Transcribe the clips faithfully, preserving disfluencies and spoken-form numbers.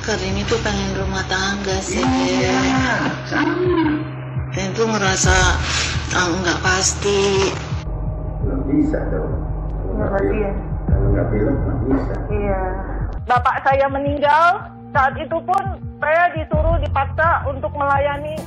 Kartini tuh pengen rumah tangga sih. Iya, sama. Dan itu ngerasa ah, nggak pasti. Nggak bisa dong. Nggak pasti ya? Kalau nggak bilang nggak bisa. Iya. Bapak saya meninggal, saat itu pun saya disuruh dipaksa untuk melayani.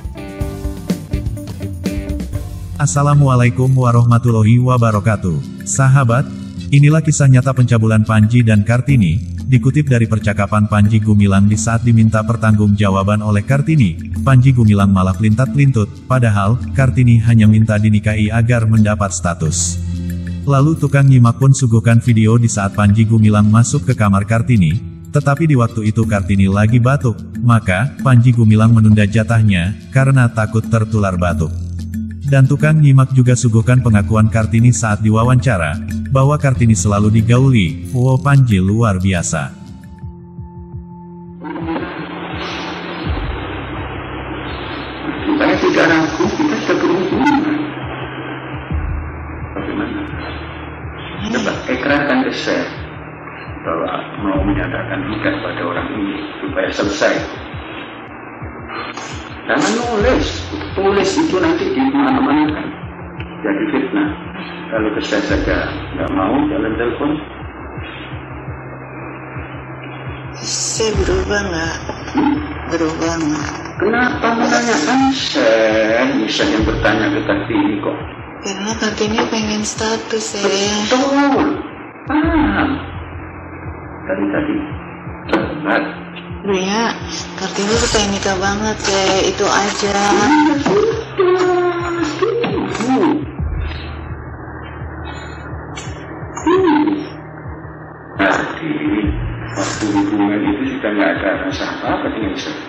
Assalamualaikum warahmatullahi wabarakatuh. Sahabat, inilah kisah nyata pencabulan Panji dan Kartini, dikutip dari percakapan Panji Gumilang di saat diminta pertanggungjawaban oleh Kartini. Panji Gumilang malah pelintat-pelintut, padahal Kartini hanya minta dinikahi agar mendapat status. Lalu tukang nyimak pun suguhkan video di saat Panji Gumilang masuk ke kamar Kartini, tetapi di waktu itu Kartini lagi batuk, maka Panji Gumilang menunda jatahnya, karena takut tertular batuk. Dan tukang nyimak juga suguhkan pengakuan Kartini saat diwawancara, bahwa Kartini selalu digauli. Wow, Panji luar biasa. Saya tidak ragu, kita sudah berhubungan. Bagaimana? Coba ikrarkan ke saya bahwa mau menyatakan nikah pada orang ini supaya selesai. Jangan nulis, tulis itu nanti di mana-mana kan jadi fitnah. Kalau ke saya saja nggak mau jalan telepon. Saya berubah nggak? Hmm? Berubah nggak? Kenapa menanyakan saya? Bisa yang bertanya ke Kartini kok. Karena Kartini pengen status saya. Betul, paham. Tadi tadi, benar. Iya, Kartini tuh pengen nikah banget kayak itu aja. Jadi, waktu hubungan itu sudah nggak ada rasa apa-apa dengan saya.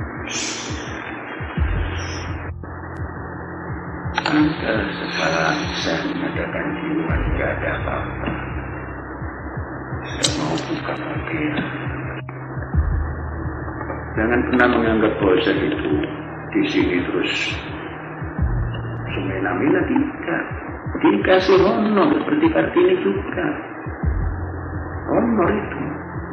Anda setelah saya mengadakan di rumah tidak ada apa-apa. Saya mau buka lagi. Jangan pernah menganggap bahwa saya itu di sini terus semena-mena, tidak. Dikasih honor seperti Kartini juga. Honor itu.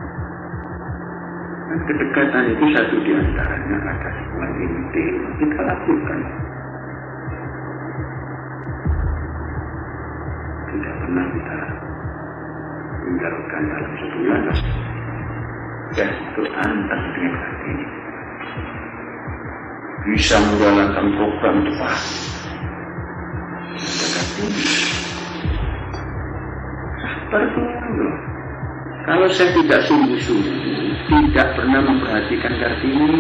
Dan kedekatan itu satu di antaranya ada hubungan intim kita lakukan. Tidak pernah kita tinggalkan dalam sebulan. Dan itu antara dengan Kartini bisa menjalankan program tepat. Kartini sabar dulu. Kalau saya tidak sungguh-sungguh, tidak pernah memperhatikan Kartini,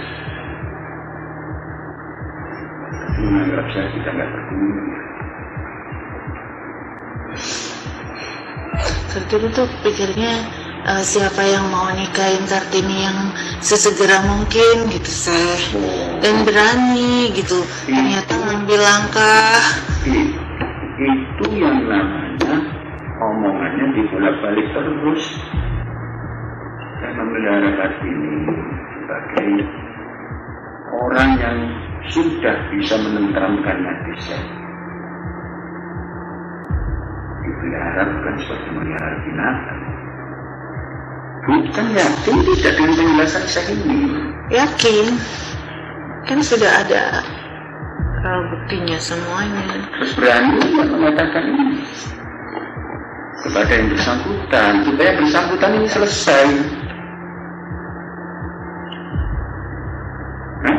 menganggap saya tidak nggak berguna. Kartini tuh pikirnya uh, siapa yang mau nikahin Kartini yang sesegera mungkin gitu saya. Dan berani gitu. Ternyata ngambil langkah. Itu yang namanya omongannya dibolak-balik terus. Saya memelihara Kartini sebagai orang yang sudah bisa menenteramkan hati saya. Dipelihara bukan seperti melihara binatang. Bukan yakin tidak dengan penjelasan saya ini. Yakin. Kan sudah ada uh, buktinya semuanya. Terus berani mengatakan ini kepada yang bersangkutan, supaya yang bersangkutan ini selesai. Hah?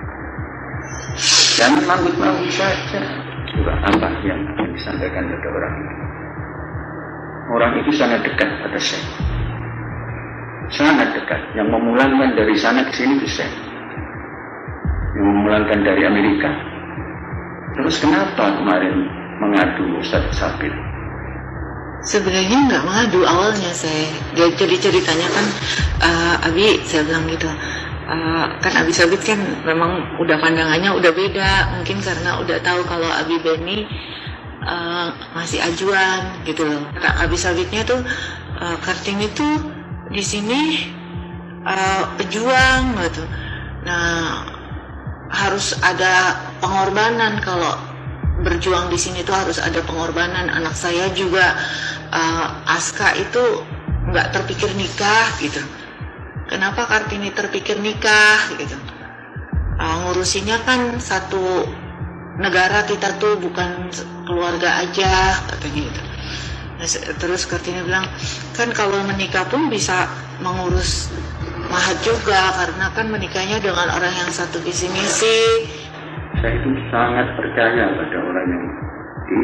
Jangan manggut-manggut saja. Coba apa yang disampaikan kepada orang ini? Orang itu sangat dekat pada saya. Sangat dekat. Yang memulangkan dari sana ke sini itu saya. Yang memulangkan dari Amerika. Terus kenapa kemarin mengadu Ustaz Sabit? Sebenarnya nggak mengadu awalnya saya. Dia jadi ceritanya kan uh, Abi, saya bilang gitu. Uh, kan Abi Sabit kan memang udah pandangannya udah beda. Mungkin karena udah tahu kalau Abi Beni uh, masih ajuan gitu loh. Kata Abi Sabitnya tuh uh, Kartini tuh di sini uh, pejuang gitu. Nah, harus ada pengorbanan. Kalau berjuang di sini tuh harus ada pengorbanan. Anak saya juga uh, Aska itu nggak terpikir nikah gitu. kenapa Kartini terpikir nikah gitu. Uh, ngurusinnya kan satu negara, kita tuh bukan keluarga aja katanya gitu. Nah, terus Kartini bilang, kan kalau menikah pun bisa mengurus mahat juga, karena kan menikahnya dengan orang yang satu visi misi. Saya itu sangat percaya pada orang yang di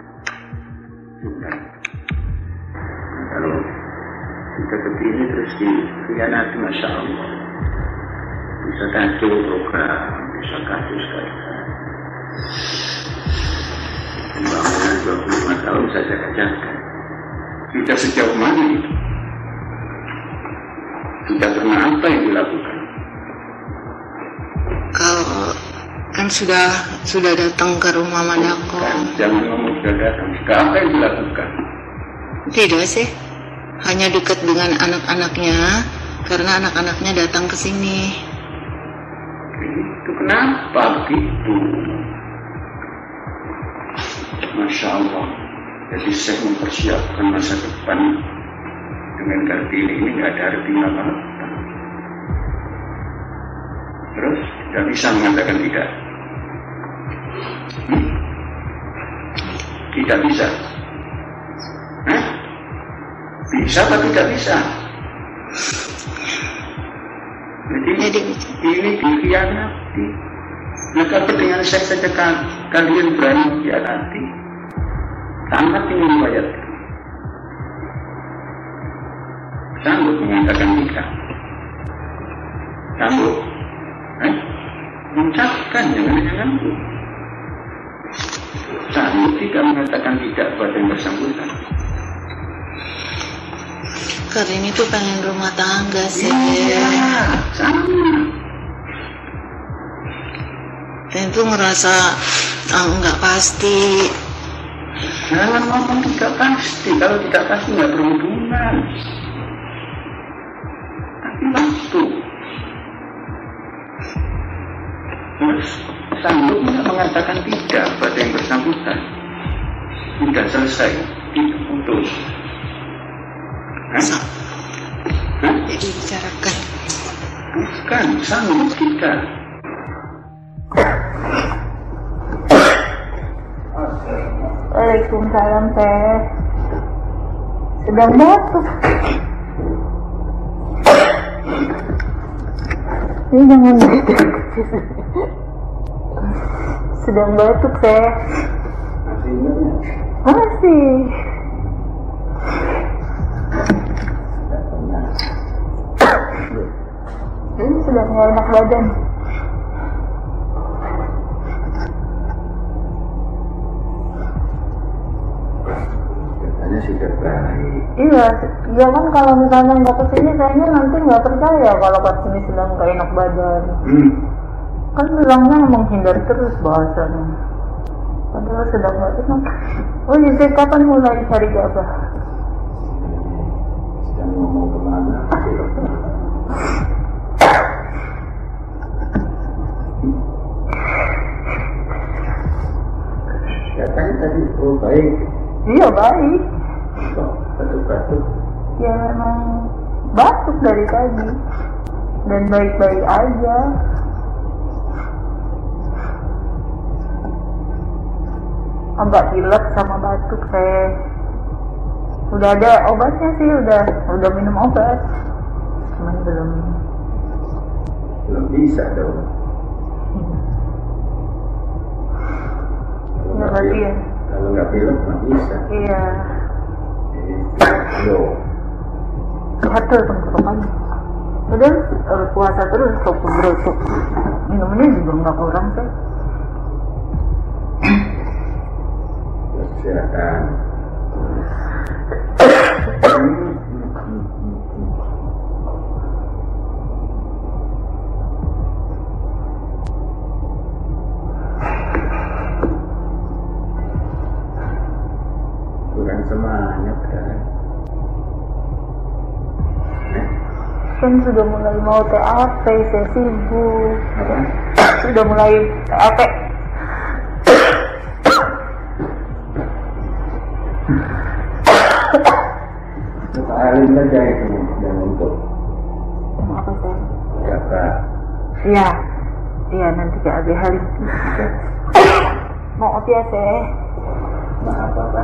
kalau kita begini terus dikhianati, Masya Allah, bisa kacau program, bisa kacau sekali. Pembangunan dua puluh lima tahun saja kerjakan. Kita sejauh mana itu? Kita pernah apa yang dilakukan? Kalau kan sudah sudah datang ke rumah Madako. Kan, jangan ngomong sudah datang. Sudah apa yang dilakukan? Tidak sih, hanya dekat dengan anak-anaknya karena anak-anaknya datang ke sini. Itu kenapa begitu? Masya Allah. Jadi saya mempersiapkan masa depan dengan Kartini ini nggak ada artinya apa-apa. Terus tidak bisa mengatakan tidak. Hmm? Tidak bisa. Hah? Bisa atau tidak bisa? Jadi, Jadi ini dikhianati. Maka dengan saya saja kalian berani mengkhianati. Sangat ingin bayar. Sanggup mengatakan tidak. Sanggup. Eh? Mengucapkan jangan-jangan. Sanggup tidak mengatakan tidak pada yang bersangkutan. Karena ini tuh pengen rumah tangga sih. Iya, sama. Dan itu ngerasa ah, nggak pasti. Jangan ngomong tidak pasti. Kalau tidak pasti nggak berhubungan. Tapi waktu. Terus sanggup nggak mengatakan tidak pada yang bersangkutan. Sudah selesai. Itu putus. Hah? Hah? Jadi bicarakan. Bukan, sanggup tidak. Waalaikumsalam, Teh. Sedang batuk. Ini jangan batuk. Sedang batuk, Teh. Masih ingat ya? Masih. Ini sudah nggak enak badan. Katanya sudah baik. Iya, jangan kalau misalnya nggak kesini, kayaknya nanti nggak percaya kalau kesini sedang nggak enak badan. Hmm. Kan bilangnya menghindar terus bahasanya. Padahal sedang nggak enak. Oh iya, saya kapan mulai cari gabah? Sedang ngomong kemana? Katanya tadi, oh baik. Iya baik. Kok batuk-batuk? Ya memang batuk dari tadi. Dan baik-baik aja. Agak pilek sama batuk, saya. Udah ada obatnya sih, udah udah minum obat. Cuman belum Belum bisa dong. ya berarti ya. Kalau nggak pilek nggak bisa. Iya. Lo. Gatel tenggorokannya. Padahal eh, puasa terus kok berotok. Minumnya juga nggak kurang sih. Kesehatan. Kurang semangat kan? Kan sudah mulai mau T A P, saya sibuk. Apa? Sudah mulai T A P. Alim saja itu yang untuk ngomong apa saya? Jaga. Iya, iya nanti ke Abi Halim. Maaf ya saya. Maaf apa?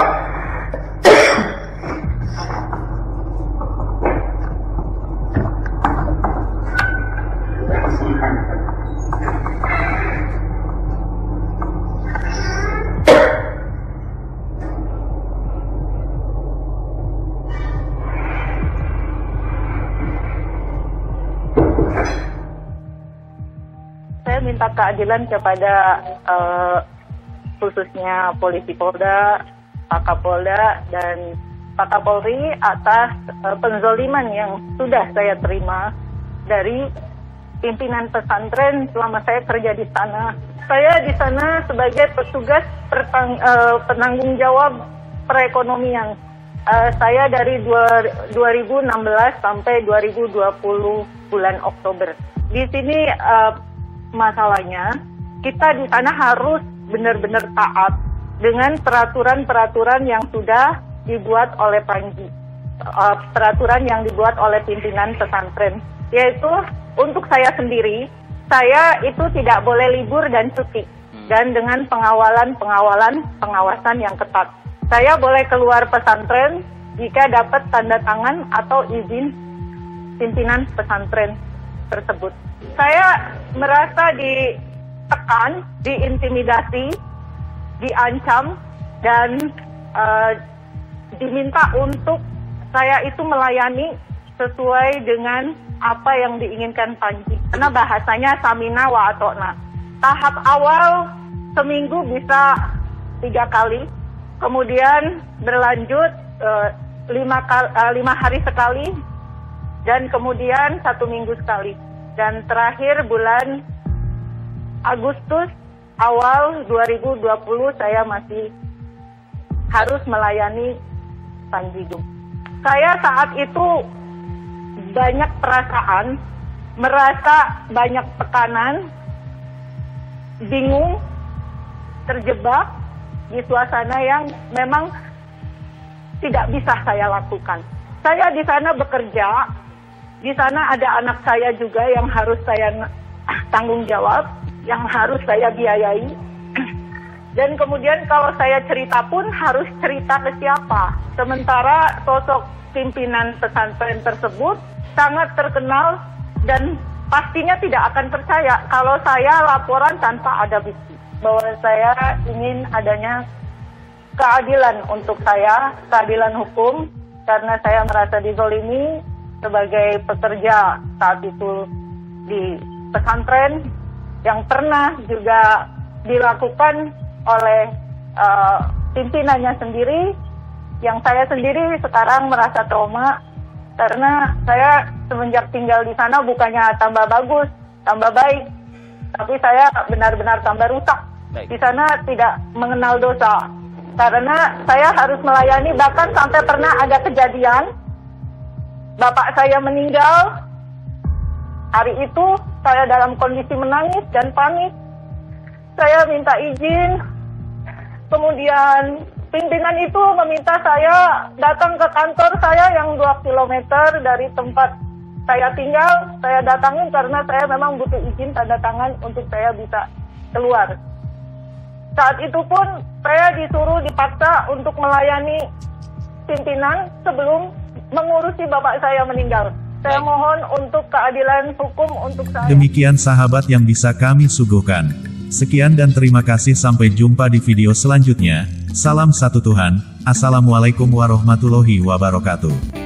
Saya minta keadilan kepada uh, khususnya Polisi Polda, Pak Kapolda, dan Pak Kapolri atas uh, penzoliman yang sudah saya terima dari pimpinan pesantren selama saya kerja di sana. Saya di sana sebagai petugas pertang, uh, penanggung jawab perekonomian. Uh, saya dari dua ribu enam belas sampai dua ribu dua puluh bulan Oktober. Di sini uh, masalahnya kita di sana harus benar-benar taat dengan peraturan-peraturan yang sudah dibuat oleh Panji, uh, peraturan yang dibuat oleh pimpinan pesantren, yaitu untuk saya sendiri, saya itu tidak boleh libur dan cuti, dan dengan pengawalan-pengawalan pengawasan yang ketat. Saya boleh keluar pesantren jika dapat tanda tangan atau izin pimpinan pesantren tersebut. Saya merasa ditekan, diintimidasi, diancam, dan uh, diminta untuk saya itu melayani sesuai dengan apa yang diinginkan Panji. Karena bahasanya samina wa atokna. Tahap awal seminggu bisa tiga kali, kemudian berlanjut uh, lima, kal- uh, lima hari sekali, dan kemudian satu minggu sekali. Dan terakhir bulan Agustus awal dua ribu dua puluh saya masih harus melayani Panji Gum. Saya saat itu banyak perasaan, merasa banyak tekanan, bingung, terjebak di suasana yang memang tidak bisa saya lakukan. Saya di sana bekerja. Di sana ada anak saya juga yang harus saya tanggung jawab, yang harus saya biayai. Dan kemudian kalau saya cerita pun harus cerita ke siapa. Sementara sosok pimpinan pesantren tersebut sangat terkenal dan pastinya tidak akan percaya kalau saya laporan tanpa ada bukti. Bahwa saya ingin adanya keadilan untuk saya, keadilan hukum, karena saya merasa dizolimi sebagai pekerja saat itu di pesantren yang pernah juga dilakukan oleh uh, pimpinannya sendiri, yang saya sendiri sekarang merasa trauma karena saya semenjak tinggal di sana bukannya tambah bagus, tambah baik, tapi saya benar-benar tambah rusak. Baik. Di sana tidak mengenal dosa karena saya harus melayani, bahkan sampai pernah ada kejadian bapak saya meninggal. Hari itu saya dalam kondisi menangis dan panik. Saya minta izin. Kemudian pimpinan itu meminta saya datang ke kantor saya yang dua kilometer dari tempat saya tinggal. Saya datangin karena saya memang butuh izin tanda tangan untuk saya bisa keluar. Saat itu pun saya disuruh dipaksa untuk melayani pimpinan sebelum mengurusi bapak saya meninggal. Saya mohon untuk keadilan hukum untuk saya. Demikian sahabat yang bisa kami suguhkan. Sekian dan terima kasih, sampai jumpa di video selanjutnya. Salam satu Tuhan. Assalamualaikum warahmatullahi wabarakatuh.